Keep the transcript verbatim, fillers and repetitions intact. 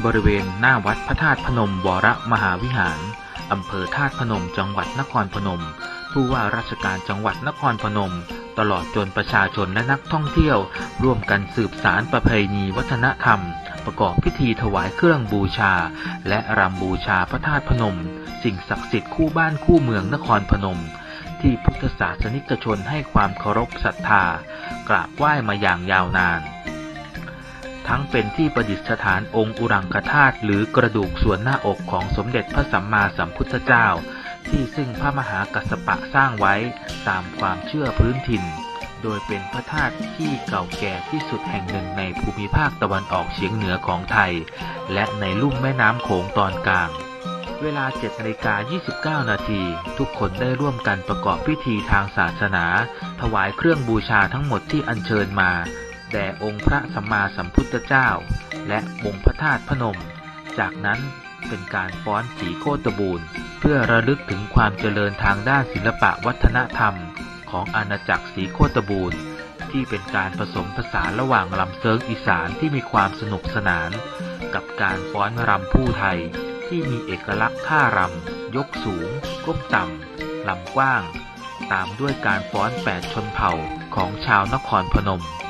บริเวณหน้าวัดพระธาตุพนมวรมหาวิหารอำเภอธาตุพนมจังหวัดนครพนมผู้ว่าราชการจังหวัดนครพนมตลอดจนประชาชนและนักท่องเที่ยวร่วมกันสืบสานประเพณีวัฒนธรรมประกอบพิธีถวายเครื่องบูชาและรำบูชาพระธาตุพนมสิ่งศักดิ์สิทธิ์คู่บ้านคู่เมืองนครพนมที่พุทธศาสนิกชนให้ความเคารพศรัทธากราบไหว้มาอย่างยาวนานทั้งเป็นที่ประดิษฐานองค์อุรังคธาตุหรือกระดูกส่วนหน้าอกของสมเด็จพระสัมมาสัมพุทธเจ้าที่ซึ่งพระมหากัสสปะสร้างไว้ตามความเชื่อพื้นถิ่นโดยเป็นพระธาตุที่เก่าแก่ที่สุดแห่งหนึ่งในภูมิภาคตะวันออกเฉียงเหนือของไทยและในลุ่มแม่น้ำโขงตอนกลางเวลา เจ็ดนาฬิกายี่สิบเก้า นาทีทุกคนได้ร่วมกันประกอบพิธีทางศาสนาถวายเครื่องบูชาทั้งหมดที่อัญเชิญมาแด่องค์พระสัมมาสัมพุทธเจ้าและองค์พระธาตุพนมจากนั้นเป็นการฟ้อนสีโคตบูรณ์เพื่อระลึกถึงความเจริญทางด้านศิลปะวัฒนธรรมของอาณาจักรสีโคตบูรณ์ที่เป็นการผสมผสานระหว่างลำเซิงอีสานที่มีความสนุกสนานกับการฟ้อนรำผู้ไทยที่มีเอกลักษณ์ท่ารำยกสูงก้มต่ำลำกว้างตามด้วยการฟ้อนแปดชนเผ่าของชาวนครพนม